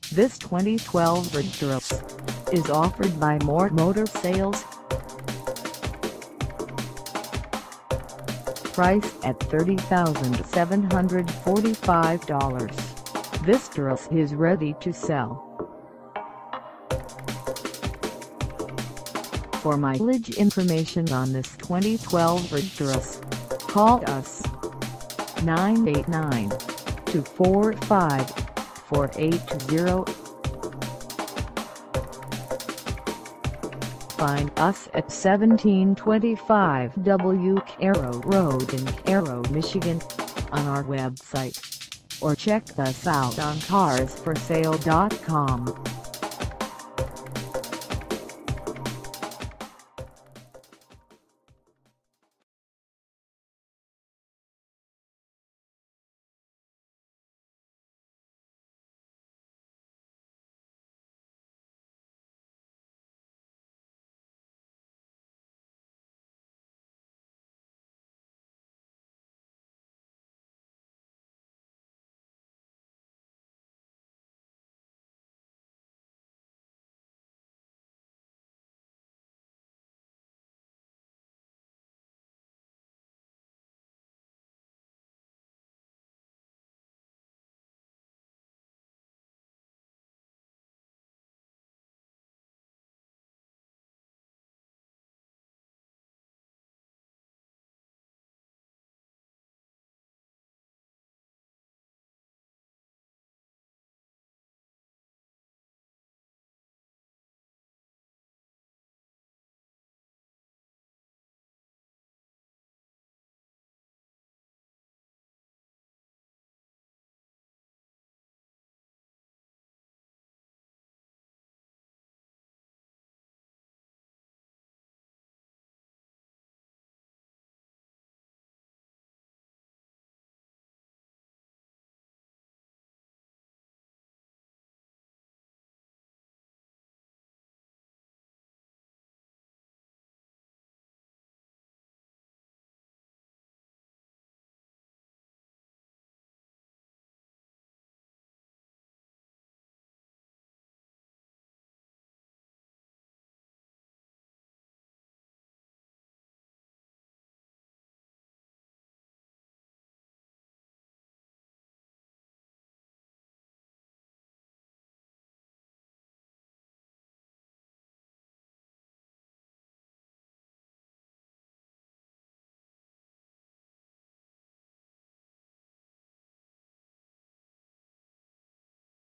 This 2012 Ford Taurus is offered by More Motor Sales. Priced at $30,745, this Taurus is ready to sell. For mileage information on this 2012 Ford Taurus, call us 989-245-4820. Find us at 1725 W Caro Road in Caro, Michigan, on our website, or check us out on carsforsale.com.